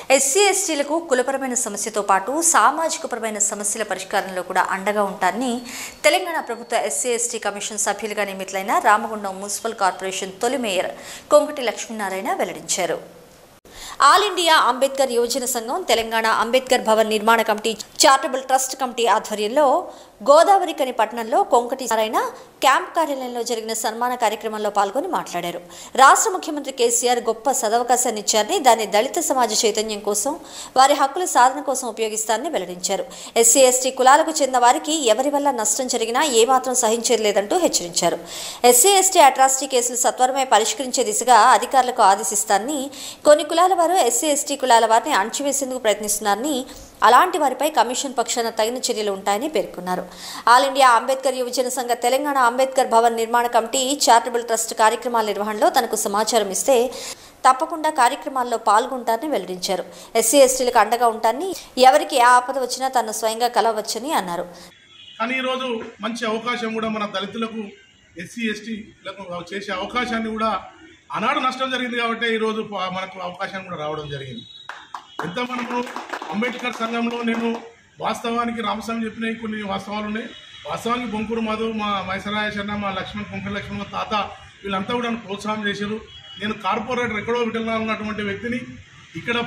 SC ఎస్టీలకు కులపరమైన సమస్యతో పాటు సామాజికపరమైన సమస్యల పరిష్కారంలో కూడా అండగా ఉంటారని తెలంగాణ ప్రభుత్వ ఎస్సీ ఎస్టీ కమిషన్ సభ్యులుగా నియమితులైన రామగుండం మున్సిపల్ కార్పొరేషన్ తొలి మేయర్ కొంకటి లక్ష్మీనారాయణ వెల్లడించారు. ఆల్ ఇండియా అంబేద్కర్ యువజన సంఘం తెలంగాణ అంబేద్కర్ భవన్ నిర్మాణ కమిటీ చారిటబుల్ ట్రస్ట్ కమిటీ ఆధ్వర్యంలో గోదావరికని పట్టణంలో కొంకటి నారాయణ క్యాంప్ కార్యాలయంలో జరిగిన సన్మాన కార్యక్రమంలో పాల్గొని మాట్లాడారు. రాష్ట్ర ముఖ్యమంత్రి కేసీఆర్ గొప్ప సదవకాశాన్ని ఇచ్చారని, దాన్ని దళిత సమాజ చైతన్యం కోసం, వారి హక్కుల సాధన కోసం ఉపయోగిస్తారని వెల్లడించారు. ఎస్సీ ఎస్టీ కులాలకు చెందిన వారికి ఎవరి వల్ల నష్టం జరిగినా ఏమాత్రం సహించేలేదంటూ హెచ్చరించారు. ఎస్సీ ఎస్టీ అట్రాసిటీ కేసులు సత్వరమే పరిష్కరించే దిశగా అధికారులకు ఆదేశిస్తారని, కొన్ని కులాల వారు ఎస్సీ ఎస్టీ కులాల వారిని అణచివేసేందుకు ప్రయత్నిస్తున్నారని, అలాంటి వారిపై కమిషన్ పక్షాన తగిన చర్యలు ఉంటాయని పేర్కొన్నారు. ఆల్ ఇండియా అంబేద్కర్ యువజన సంఘ తెలంగాణ అంబేద్కర్ భవన్ నిర్మాణ కమిటీ చారిటబుల్ ట్రస్ట్ కార్యక్రమాల నిర్వహణలో తనకు సమాచారం ఇస్తే తప్పకుండా కార్యక్రమాల్లో పాల్గొంటారని వెల్లడించారు. ఎస్సీ ఎస్టీలకు అండగా ఉంటారని, ఎవరికి ఏ ఆపద వచ్చినా తను స్వయంగా కలవచ్చని అన్నారు. కానీ ఈరోజు మంచి అవకాశం కూడా మన దళితులకు ఎస్సీ ఎస్టీలకు చేసే అవకాశాన్ని కూడా ఆనాడు నష్టం జరిగింది కాబట్టి ఈరోజు మనకు అవకాశం కూడా రావడం జరిగింది. ఎంత మనము అంబేద్కర్ సంఘంలో నేను వాస్తవానికి రామస్వామి చెప్పిన కొన్ని వాస్తవాలు ఉన్నాయి. వాస్తవానికి బొంకూరు మధు, మా మైసరాయశన్న, మా లక్ష్మణ్, కొంకటి లక్ష్మణ్ తాత వీళ్ళంతా కూడా నన్ను ప్రోత్సాహం చేశారు. నేను కార్పొరేటర్ ఎక్కడో విటల్లో ఉన్నటువంటి వ్యక్తిని ఇక్కడ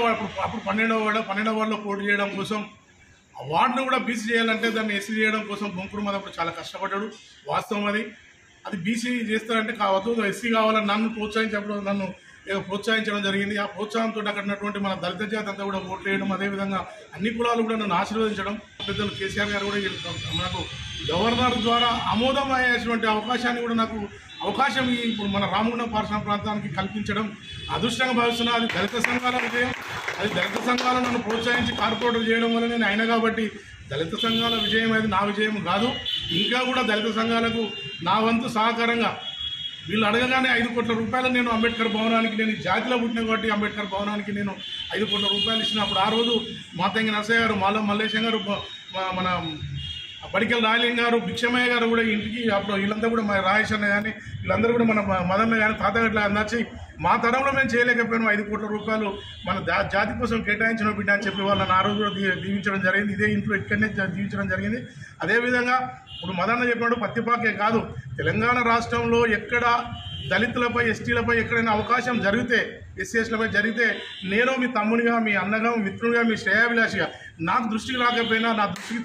12వ వార్డులో పోటీ చేయడం కోసం, ఆ వార్డును కూడా బీసీ చేయాలంటే దాన్ని ఎస్సీ చేయడం కోసం బొంకూరు మధు అప్పుడు చాలా కష్టపడ్డాడు. వాస్తవం అది బీసీ చేస్తారంటే కావద్దు, ఎస్సీ కావాలని నన్ను ప్రోత్సహించడం జరిగింది. ఆ ప్రోత్సాహంతో అక్కడ ఉన్నటువంటి మన దళిత జాతి అంతా కూడా ఓట్లు వేయడం, అదేవిధంగా అన్ని కులాలు కూడా నన్ను ఆశీర్వదించడం, పెద్దలు కేసీఆర్ గారు కూడా మనకు గవర్నర్ ద్వారా ఆమోదమయ్యేటువంటి అవకాశాన్ని కూడా నాకు అవకాశం ఇప్పుడు మన రామగుండం పారిశ్రామిక ప్రాంతానికి కల్పించడం అదృష్టంగా భావిస్తున్నా. అది దళిత సంఘాల విజయం. అది దళిత సంఘాలు నన్ను ప్రోత్సహించి కార్పొరేటర్ చేయడం వల్ల నేను అయినా కాబట్టి దళిత సంఘాల విజయం అది నా విజయం కాదు. ఇంకా కూడా దళిత సంఘాలకు నా వంతు సహకారంగా వీళ్ళు అడగగానే 5 కోట్ల రూపాయలు నేను అంబేద్కర్ భవనానికి, నేను జాతిలో పుట్టిన కాబట్టి అంబేద్కర్ భవనానికి నేను 5 కోట్ల రూపాయలు ఇచ్చినప్పుడు ఆ రోజు మాతంగి నరసయ్య గారు, మల్లేశం గారు, మన బడికల రాయలింగ గారు, భిక్షమయ్య గారు కూడా ఇంటికి అప్పుడు వీళ్ళంతా కూడా మా రాయేష్ అన్న కానీ వీళ్ళందరూ కూడా మన మదన్న కానీ తాతగట్లా అందచ్చి మా తరంలో మేము చేయలేకపోయాము 5 కోట్ల రూపాయలు మన జాతి కోసం కేటాయించిన బిడ్డ అని చెప్పి వాళ్ళని ఆ రోజు కూడా దీవించడం జరిగింది. ఇదే ఇంట్లో ఇక్కడనే దీవించడం జరిగింది. అదేవిధంగా ఇప్పుడు మదన్న చెప్పినట్టు పత్తిపాకే కాదు, తెలంగాణ రాష్ట్రంలో ఎక్కడ దళితులపై ఎస్టీలపై ఎక్కడైనా అవకాశం జరిగితే, ఎస్సీ ఎస్టీలపై జరిగితే నేను మీ తమ్మునిగా, మీ అన్నగా, మిత్రుడిగా, మీ శ్రేయాభిలాషిగా నాకు దృష్టికి రాకపోయినా నా దృష్టికి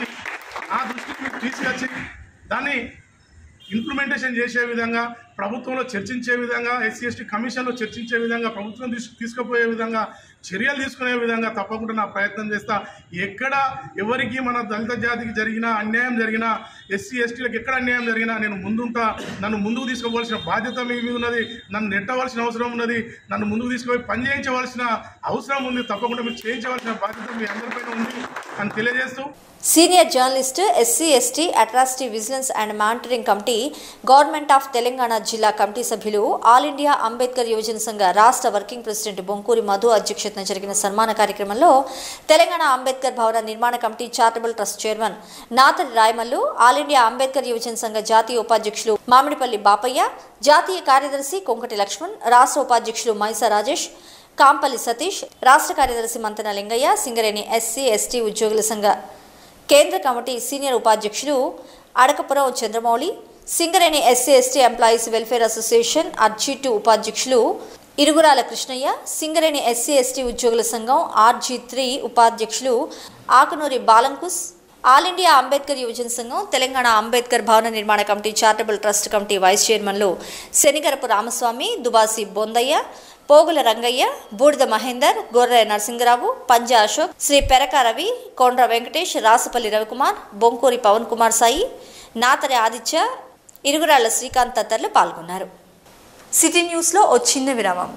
తీసుకొచ్చి దాన్ని ఇంప్లిమెంటేషన్ చేసే విధంగా, ప్రభుత్వంలో చర్చించే విధంగా, ఎస్సీ ఎస్టీ కమిషన్లో చర్చించే విధంగా, ప్రభుత్వం తీసుకుపోయే విధంగా, చర్యలు తీసుకునే విధంగా తప్పకుండా నా ప్రయత్నం చేస్తా. ఎక్కడ ఎవరికి మన దళిత జాతికి జరిగినా, అన్యాయం జరిగినా, ఎస్సీ ఎస్టీలకు ఎక్కడ అన్యాయం జరిగినా నేను ముందుంటా. నన్ను ముందుకు తీసుకోవాల్సిన బాధ్యత మీ మీద ఉన్నది, నన్ను నెట్టవలసిన అవసరం ఉన్నది, నన్ను ముందుకు తీసుకుపోయి పని చేయించవలసిన అవసరం ఉంది. తప్పకుండా మీరు చేయించవలసిన బాధ్యత మీ అందరిపైన ఉంది అని తెలియజేస్తూ, senior journalist, SC ST atrocity vigilance and monitoring committee, government of Telangana జిల్లా కమిటీ సభ్యులు, ఆల్ ఇండియా అంబేద్కర్ యువజన సంఘ రాష్ట్ర వర్కింగ్ ప్రెసిడెంట్ బొంకూరి మధు అధ్యక్షతన జరిగిన సన్మాన కార్యక్రమంలో తెలంగాణ అంబేద్కర్ భవన నిర్మాణ committee charitable trust chairman Nathari Rayamallu, all India Ambedkar యువజన సంఘ జాతీయ ఉపాధ్యక్షులు మామిడిపల్లి బాపయ్య, జాతీయ కార్యదర్శి కొంకటి లక్ష్మణ్, రాష్ట్ర ఉపాధ్యక్షులు మైసా రాజేష్, కాంపల్లి సతీష్, రాష్ట్ర కార్యదర్శి మంతన లింగయ్య, సింగరేణి ఎస్సీ ఎస్టీ ఉద్యోగుల సంఘ కేంద్ర కమిటీ సీనియర్ ఉపాధ్యక్షులు Adakapuram Chandramouli, Singareni SC ST employees welfare association RG2 ఉపాధ్యక్షులు ఇరుగురాల కృష్ణయ్య, సింగరేణి ఎస్సీ ఎస్టీ ఉద్యోగుల సంఘం RG3 ఉపాధ్యక్షులు ఆకునూరి బాలంకుస్, ఆల్ ఇండియా అంబేద్కర్ యువజన సంఘం తెలంగాణ అంబేద్కర్ భవన నిర్మాణ committee charitable trust committee vice చైర్మన్లు శనిగరపు రామస్వామి, దుబాసి బొందయ్య, పోగుల రంగయ్య, బూడిద మహేందర్, గొర్రె నరసింగరావు, పంజా అశోక్, శ్రీ పెరక రవి, కొండ్ర వెంకటేష్, రాసపల్లి రవికుమార్, బొంకూరి పవన్ కుమార్ సాయి, నాతరి ఆదిత్య, ఇరుగురాళ్ల శ్రీకాంత్ తదితరులు పాల్గొన్నారు. సిటీ న్యూస్లో ఓ చిన్న విరామం.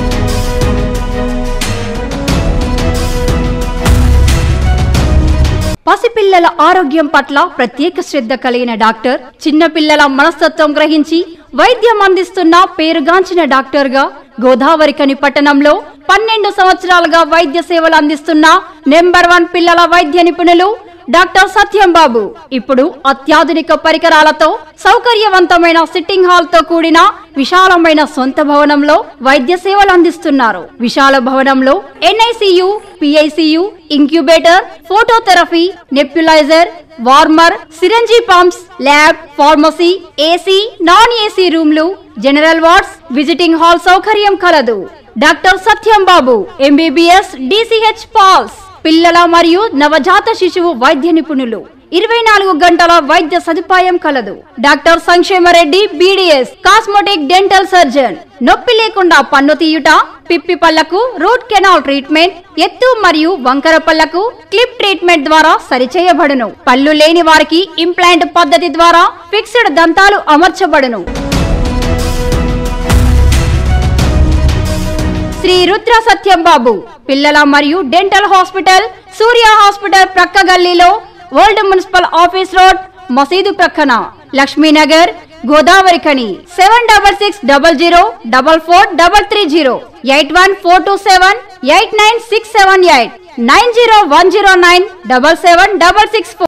పసిపిల్లల ఆరోగ్యం పట్ల ప్రత్యేక శ్రద్ధ కలిగిన డాక్టర్, చిన్నపిల్లల మనస్తత్వం గ్రహించి వైద్యం అందిస్తున్న పేరుగాంచిన డాక్టర్గా గోదావరికని పట్టణంలో 12 సంవత్సరాలుగా వైద్య సేవలు అందిస్తున్న నెంబర్ 1 పిల్లల వైద్య నిపుణులు డాక్టర్ సత్యం బాబు ఇప్పుడు అత్యాధునిక పరికరాలతో సౌకర్యవంతమైన సిట్టింగ్ హాల్ తో కూడిన విశాలమైన సొంత భవనంలో వైద్య సేవలు అందిస్తున్నారు. విశాల భవనంలో NICU, PICU, incubator, phototherapy, nebulizer, warmer, syringe pumps, lab, pharmacy, AC, non AC రూమ్లు, జనరల్ వార్డ్స్, విజిటింగ్ హాల్ సౌకర్యం కలదు. Doctor Satyam Babu MBBS, DCH PALS, పిల్లల మరియు నవజాత శిశువు వైద్య నిపుణులు. 24 గంటల వైద్య సదుపాయం కలదు. Doctor Sankshemareddy BDS, cosmetic dental surgeon. నొప్పి లేకుండా పన్ను తీయుట, పిప్పి పళ్లకు రూట్ కెనాల్ ట్రీట్మెంట్, ఎత్తు మరియు వంకర పళ్లకు క్లిప్ ట్రీట్మెంట్ ద్వారా సరిచేయబడును. పళ్ళు లేని వారికి ఇంప్లాంట్ పద్ధతి ద్వారా ఫిక్స్డ్ దంతాలు అమర్చబడును. శ్రీ రుద్ర సత్యం బాబు పిల్లల మరియు డెంటల్ హాస్పిటల్, సూర్య హాస్పిటల్ ప్రక్క గల్లీలో, ఓల్డ్ మున్సిపల్ ఆఫీస్ రోడ్, మసీదు ప్రక్కన, లక్ష్మీనగర్, గోదావరి ఖని. 7600444330 8142789678 9010977664.